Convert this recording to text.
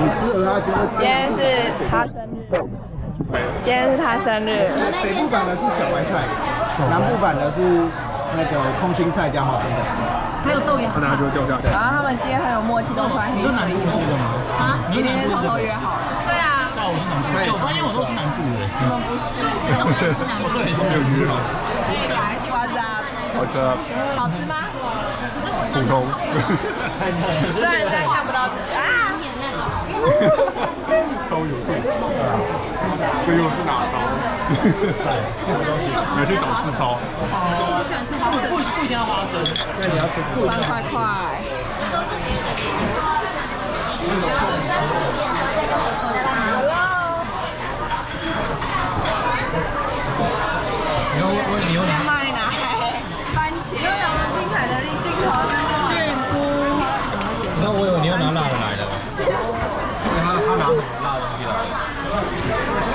吃鹅啊，觉得今天是他生日，今天是他生日。 北部版的是小白菜，南部版的是那个空心菜加花生的， 还有豆芽， 它等下就会掉下来。 然后他们今天很有默契，都穿黑色衣服。 啊？ 今天偷偷约好了。对啊。 我是南部，我发现我都是南部的。 你们不是？ 中间是南部。 我这里是没有约好。 瓜子啊， 我这好吃吗？ 普通， 虽然在看不到啊。 超有味，所以我是哪招？你要去找自超。 我喜欢吃花生， 不一定要花生。 那你要吃不然快快。 你有拿？ 麦奶、番茄，又有精彩的镜头，菌菇。 那我以为你要拿辣的来的。他拿什么辣的东西来？